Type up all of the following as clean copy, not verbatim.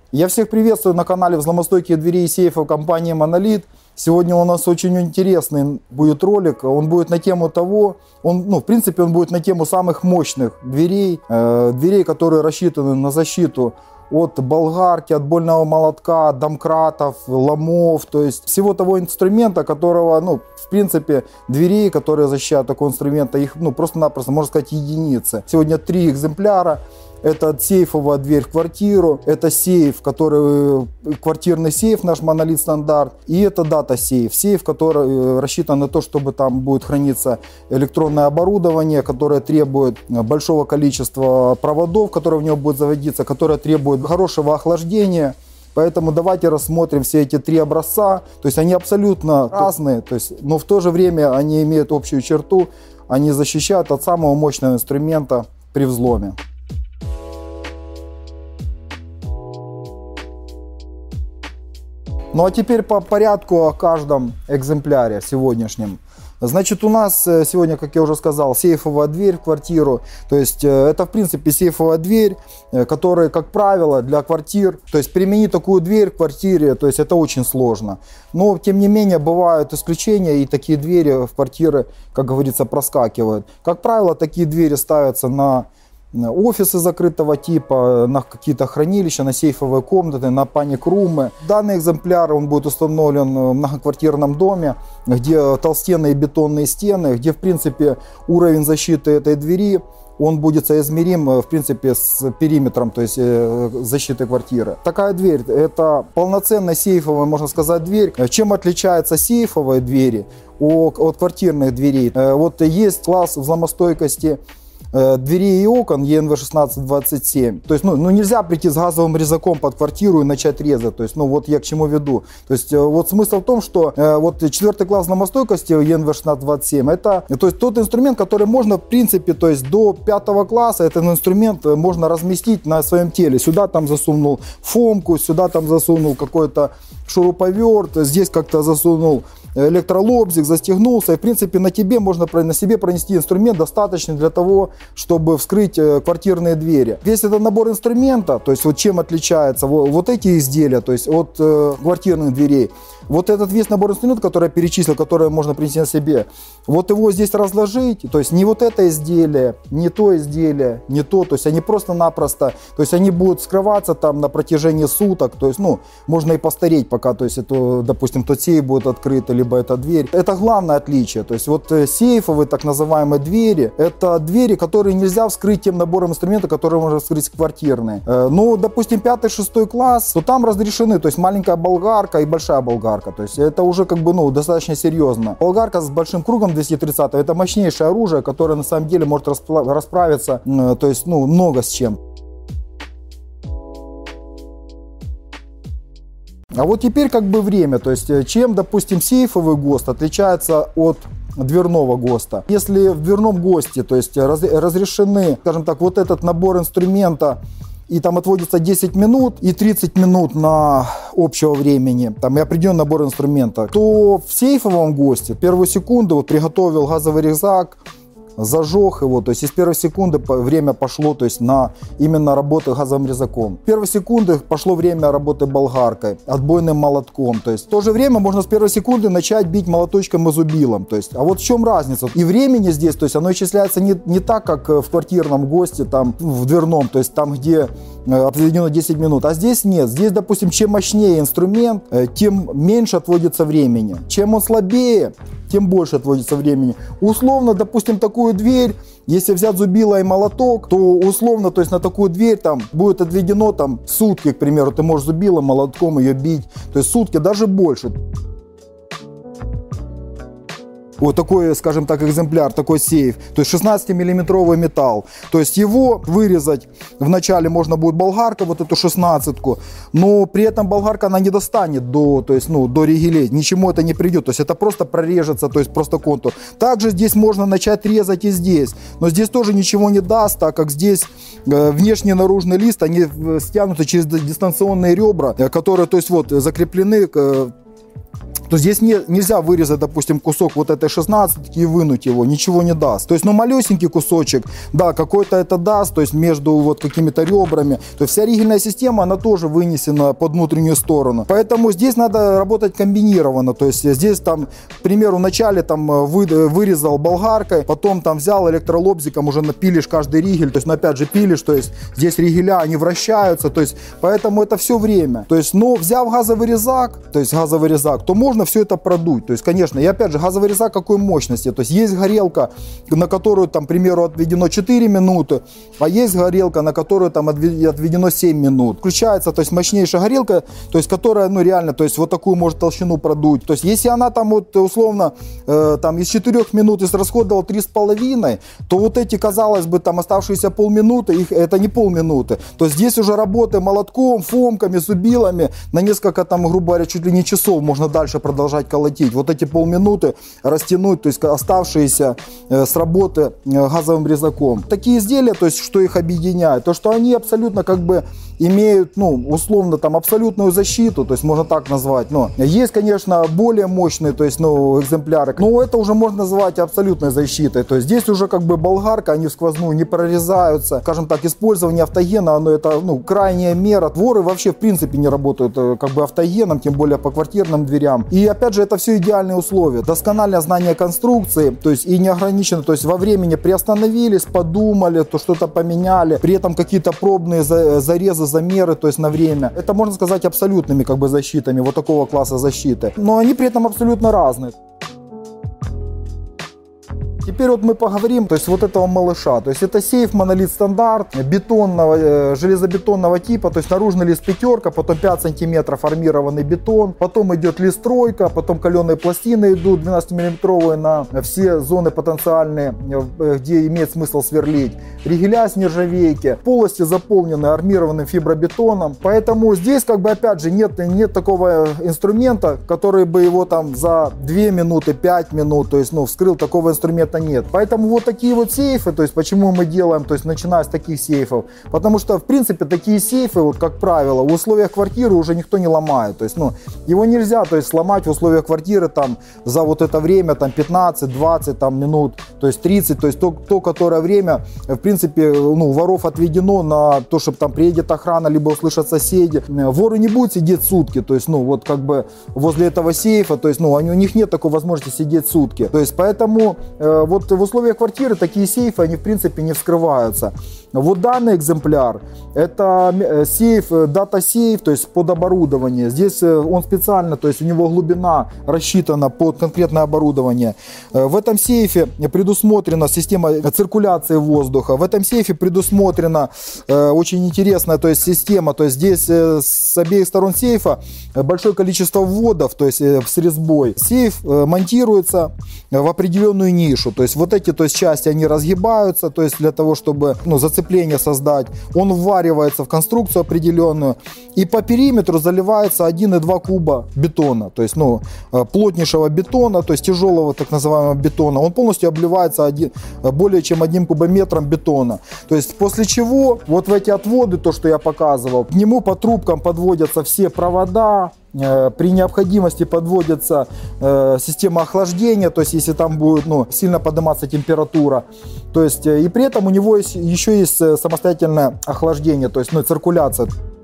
Я всех приветствую на канале взломостойкие двери и сейфов компании Monolith. Сегодня у нас очень интересный будет ролик. Он будет на тему того, в принципе, он будет на тему самых мощных дверей, дверей, которые рассчитаны на защиту от болгарки, от больного молотка, домкратов, ломов, то есть всего того инструмента, которого, в принципе, дверей, которые защищают такого инструмента, их, просто-напросто, можно сказать, единицы. Сегодня 3 экземпляра. Это сейфовая дверь в квартиру, это сейф, квартирный сейф, наш монолит стандарт, и это дата-сейф, сейф, который рассчитан на то, чтобы там будет храниться электронное оборудование, которое требует большого количества проводов, которые в него будут заводиться, которое требует хорошего охлаждения. Поэтому давайте рассмотрим все эти 3 образца, то есть они абсолютно разные, но в то же время они имеют общую черту, они защищают от самого мощного инструмента при взломе. Ну а теперь по порядку о каждом экземпляре сегодняшнем. Значит, у нас сегодня, как я уже сказал, сейфовая дверь в квартиру. То есть это, в принципе, сейфовая дверь, которая, как правило, для квартир. То есть применить такую дверь в квартире, то есть это очень сложно. Но, тем не менее, бывают исключения, и такие двери в квартиры, как говорится, проскакивают. Как правило, такие двери ставятся на офисы закрытого типа, на какие-то хранилища, на сейфовые комнаты, на паник-румы. Данный экземпляр он будет установлен в многоквартирном доме, где толстенные бетонные стены, где в принципе уровень защиты этой двери он будет соизмерим в принципе с периметром, то есть защиты квартиры. Такая дверь это полноценная сейфовая, можно сказать, дверь. Чем отличаются сейфовые двери от квартирных дверей? Вот есть класс взломостойкости дверей и окон ENV1627. То есть, нельзя прийти с газовым резаком под квартиру и начать резать. То есть, вот я к чему веду. То есть, вот смысл в том, что вот 4 класс взломостойкости ENV1627 это то есть, тот инструмент, который можно, в принципе, то есть до 5 класса этот инструмент можно разместить на своем теле. Сюда там засунул фомку, сюда там засунул какой-то шуруповерт, здесь как-то засунул электролобзик, застегнулся, и в принципе на себе пронести инструмент достаточный для того, чтобы вскрыть квартирные двери. Весь этот набор инструмента, то есть вот чем отличается вот эти изделия, то есть от квартирных дверей, вот этот весь набор инструментов, который я перечислил, который можно принести на себе, вот его здесь разложить, то есть не вот это изделие, не то изделие, не то есть они просто-напросто, то есть они будут скрываться там на протяжении суток, то есть, можно и постареть пока, то есть это, допустим, тот сейф будет открыт, либо эта дверь. Это главное отличие, то есть вот сейфовые так называемые двери, это двери, которые нельзя вскрыть тем набором инструментов, которые можно вскрыть квартирные. Допустим, 5-6 класс, то там разрешены, то есть маленькая болгарка и большая болгарка. То есть это уже достаточно серьезно. Болгарка с большим кругом 230 это мощнейшее оружие, которое на самом деле может расправиться, то есть много с чем. А вот теперь время, то есть чем, допустим, сейфовый ГОСТ отличается от дверного ГОСТа. Если в дверном ГОСТе, то есть разрешены, скажем так, вот этот набор инструмента, и там отводится 10 минут и 30 минут на общего времени, там и определенный набор инструмента, то в сейфовом ГОСТе первую секунду приготовил газовый резак, зажег его, то есть из первой секунды время пошло, то есть на именно работу газовым резаком. В первой секунды пошло время работы болгаркой, отбойным молотком, то есть в то же время можно с первой секунды начать бить молоточком и зубилом, то есть, а вот в чем разница? И времени здесь, то есть оно исчисляется не так, как в квартирном ГОСТе, там в дверном, то есть там, где определено 10 минут, а здесь нет, здесь, допустим, чем мощнее инструмент, тем меньше отводится времени, чем он слабее, тем больше отводится времени. Условно, допустим, такую дверь, если взять зубило и молоток, то условно, то есть на такую дверь там будет отведено сутки, к примеру, ты можешь зубилом, молотком ее бить, то есть сутки, даже больше. Вот такой, скажем так, экземпляр, такой сейф, то есть 16-миллиметровый металл. То есть его вырезать вначале можно будет болгарка, вот эту 16-ку, но при этом болгарка она не достанет до ригелей, ничему это не придет, то есть это просто прорежется, то есть просто контур. Также здесь можно начать резать и здесь, но здесь тоже ничего не даст, так как здесь внешний и наружный лист, они стянуты через дистанционные ребра, которые, то есть вот, закреплены то здесь нельзя вырезать, допустим, кусок вот этой 16 и вынуть его, ничего не даст. То есть, ну, малюсенький кусочек, да, какой-то это даст, то есть между вот какими-то ребрами. То есть вся ригельная система, она тоже вынесена под внутреннюю сторону. Поэтому здесь надо работать комбинированно. То есть здесь там, к примеру, вначале там вырезал болгаркой, потом там взял электролобзиком, уже напилишь каждый ригель, то есть, ну, опять же, пилишь, то есть здесь ригеля, они вращаются, то есть, поэтому это все время. То есть, но взяв газовый резак, то можно все это продуть. То есть, конечно, и опять же, газовый резак какой мощности, то есть есть горелка, на которую там, к примеру, отведено 4 минуты, а есть горелка, на которую там отведено 7 минут. Включается, то есть мощнейшая горелка, то есть которая, ну, реально, то есть вот такую может толщину продуть. То есть если она там вот условно там из 4 минут израсходовала 3,5, то вот эти, казалось бы, там оставшиеся полминуты, это не полминуты. То есть здесь уже работы молотком, фомками, зубилами на несколько там, грубо говоря, чуть ли не часов можно дальше продолжать колотить. Вот эти полминуты растянуть, то есть оставшиеся с работы газовым резаком. Такие изделия, то есть что их объединяет, то что они абсолютно как бы имеют, ну, условно там абсолютную защиту, то есть можно так назвать. Но есть, конечно, более мощные, то есть, ну, экземпляры, но это уже можно назвать абсолютной защитой. То есть здесь уже как бы болгарка, они в сквозную не прорезаются. Скажем так, использование автогена, оно это, ну, крайняя мера. Воры вообще в принципе не работают как бы автогеном, тем более по квартирным дверям. И опять же, это все идеальные условия. Доскональное знание конструкции, то есть и неограниченно, то есть во времени приостановились, подумали, то что-то поменяли, при этом какие-то пробные зарезы, замеры, то есть на время. Это можно сказать абсолютными как бы защитами, вот такого класса защиты. Но они при этом абсолютно разные. Теперь вот мы поговорим, то есть вот этого малыша. То есть это сейф монолит стандарт, бетонного, железобетонного типа, то есть наружный лист 5, потом 5 сантиметров армированный бетон, потом идет лист 3, потом каленые пластины идут 12-миллиметровые на все зоны потенциальные, где имеет смысл сверлить. Ригеля с нержавейки, полости заполнены армированным фибробетоном. Поэтому здесь как бы опять же нет такого инструмента, который бы его там за 2 минуты, 5 минут, то есть, ну, вскрыл, такого инструмента нет. Поэтому вот такие вот сейфы, то есть почему мы делаем, то есть начиная с таких сейфов, потому что в принципе такие сейфы, вот как правило, в условиях квартиры уже никто не ломает, то есть, ну, его нельзя, то есть, сломать в условиях квартиры там за вот это время там 15-20 там минут, то есть 30, то есть то которое время в принципе, ну, воров отведено на то, чтобы там приедет охрана, либо услышат соседи. Воры не будут сидеть сутки, то есть, ну, вот как бы возле этого сейфа, то есть, ну, у них нет такой возможности сидеть сутки, то есть, поэтому вот в условиях квартиры такие сейфы, они в принципе не вскрываются. Вот данный экземпляр, это сейф, дата-сейф, то есть под оборудование. Здесь он специально, то есть у него глубина рассчитана под конкретное оборудование. В этом сейфе предусмотрена система циркуляции воздуха. В этом сейфе предусмотрена очень интересная, то есть система, то есть здесь с обеих сторон сейфа большое количество вводов, то есть с резьбой. Сейф монтируется в определенную нишу, то есть вот эти, то есть части, они разгибаются, то есть для того, чтобы, ну, зацепление создать. Он вваривается в конструкцию определенную, и по периметру заливается 1,2 куба бетона, то есть, ну, плотнейшего бетона, то есть тяжелого так называемого бетона. Он полностью обливается более чем 1 кубометром бетона. То есть после чего вот в эти отводы, то, что я показывал, к нему по трубкам подводятся все провода. При необходимости подводится система охлаждения, то есть если там будет, ну, сильно подниматься температура, то есть и при этом у него еще есть самостоятельное охлаждение, то есть, ну, циркуляция.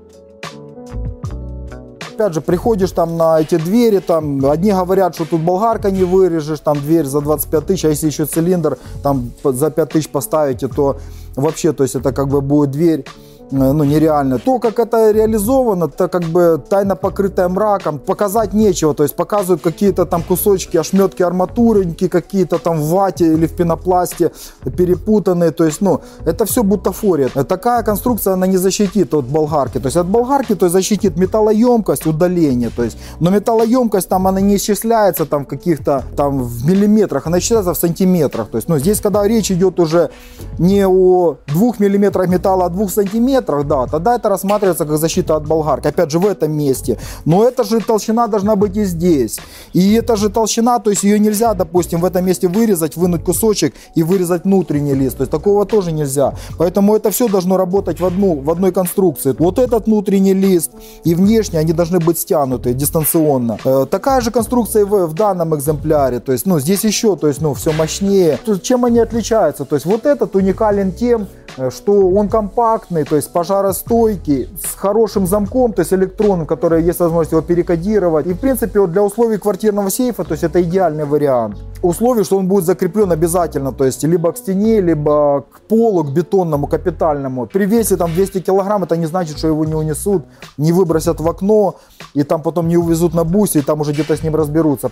Опять же, приходишь там на эти двери, там одни говорят, что тут болгарка не вырежешь, там дверь за 25 тысяч, а если еще цилиндр там за 5 тысяч поставите, то вообще, то есть это как бы будет дверь, ну, нереально. То, как это реализовано, это как бы тайна, покрытая мраком, показать нечего, то есть показывают какие-то там кусочки, ошметки арматурники, какие-то там в вате или в пенопласте перепутанные, то есть, ну, это все бутафория. Такая конструкция, она не защитит от болгарки, то есть от болгарки, то есть защитит металлоемкость, удаление, то есть, но металлоемкость там, она не исчисляется там в каких-то там в миллиметрах, она исчисляется в сантиметрах, то есть, ну, здесь, когда речь идет уже не о 2 миллиметрах металла, а 2 сантиметрах, миллиметрах, да, тогда это рассматривается как защита от болгарки. Опять же, в этом месте. Но эта же толщина должна быть и здесь. И эта же толщина, то есть ее нельзя, допустим, в этом месте вырезать, вынуть кусочек и вырезать внутренний лист. То есть такого тоже нельзя. Поэтому это все должно работать в одной конструкции. Вот этот внутренний лист и внешний, они должны быть стянуты дистанционно. Такая же конструкция в данном экземпляре. То есть, здесь еще, то есть, все мощнее. Чем они отличаются? То есть, вот этот уникален тем, что он компактный, то есть пожаростойкий, с хорошим замком, то есть электронным, который есть возможность его перекодировать. И в принципе вот для условий квартирного сейфа, то есть это идеальный вариант. Условие, что он будет закреплен обязательно, то есть либо к стене, либо к полу, к бетонному, капитальному. При весе там 200 килограмм, это не значит, что его не унесут, не выбросят в окно, и там потом не увезут на бусе, и там уже где-то с ним разберутся.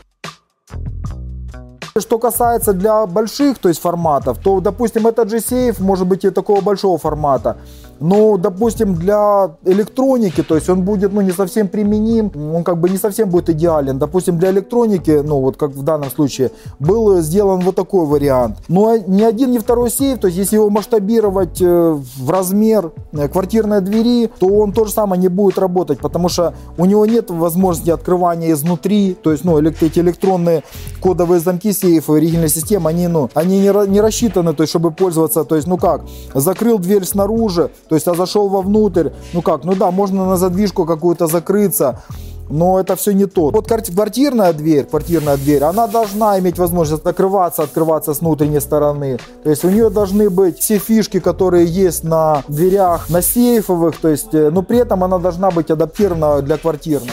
Что касается для больших, то есть форматов, то, допустим, этот же сейф может быть и такого большого формата. Но, допустим, для электроники, то есть он будет, не совсем применим, он как бы не совсем будет идеален. Допустим, для электроники, вот как в данном случае, был сделан вот такой вариант. Но ни один, ни второй сейф, то есть если его масштабировать в размер квартирной двери, то он то же самое не будет работать, потому что у него нет возможности открывания изнутри, то есть, эти электронные кодовые замки сейфа, оригинальной системы, они не рассчитаны, то есть, чтобы пользоваться, то есть, закрыл дверь снаружи, то есть, зашел вовнутрь, да, можно на задвижку какую-то закрыться, но это все не то. Вот квартирная дверь, она должна иметь возможность открываться с внутренней стороны. То есть у нее должны быть все фишки, которые есть на дверях, на сейфовых, то есть, но при этом она должна быть адаптирована для квартирной.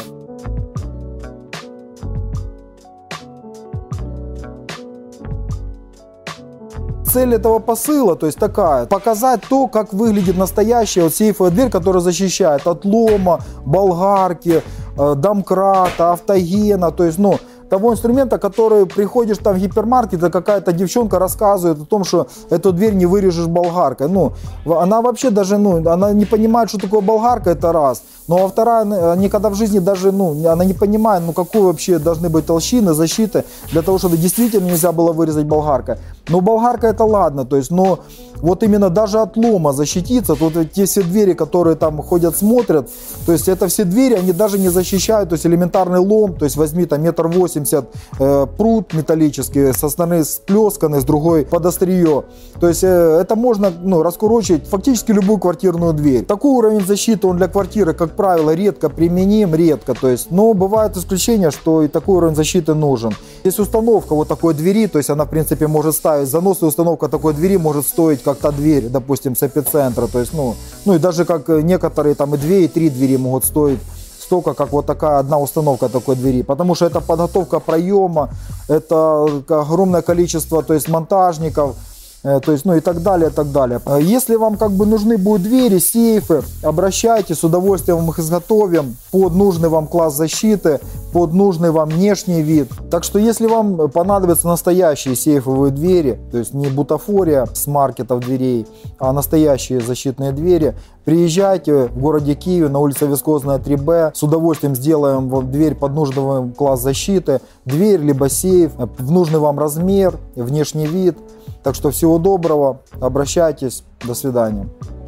Цель этого посыла, то есть такая, показать то, как выглядит настоящая сейфовая дверь, которая защищает от лома, болгарки, домкрата, автогена, то есть, того инструмента, который приходишь там в гипермаркет, и какая-то девчонка рассказывает о том, что эту дверь не вырежешь болгаркой. Она вообще даже, она не понимает, что такое болгарка, это раз. А вторая, никогда в жизни даже, она не понимает, какой вообще должны быть толщины защиты для того, чтобы действительно нельзя было вырезать болгаркой. Но болгарка это ладно, то есть, вот именно даже от лома защититься, то вот те все двери, которые там ходят, смотрят, то есть это все двери, они даже не защищают, то есть элементарный лом, то есть возьми там 1,80 м прут металлический, со стороны сплесканный, с другой под острие. То есть это можно раскурочить фактически любую квартирную дверь. Такой уровень защиты, он для квартиры, как правило, редко применим, то есть, но бывают исключения, что и такой уровень защиты нужен. Есть установка вот такой двери, то есть она в принципе может ставить, занос и установка такой двери может стоить как та дверь, допустим, с эпицентра, то есть, и даже как некоторые там и 2, и 3 двери могут стоить столько, как вот такая одна установка такой двери, потому что это подготовка проема, это огромное количество, то есть, монтажников, то есть, и так далее, и так далее. Если вам нужны будут двери, сейфы, обращайтесь, с удовольствием их изготовим под нужный вам класс защиты, под нужный вам внешний вид. Так что, если вам понадобятся настоящие сейфовые двери, то есть не бутафория с маркетов дверей, а настоящие защитные двери, приезжайте в городе Киеве на улице Вискозная 3Б, с удовольствием сделаем вам дверь под нужный вам класс защиты, дверь либо сейф в нужный вам размер, внешний вид. Так что всего доброго, обращайтесь, до свидания.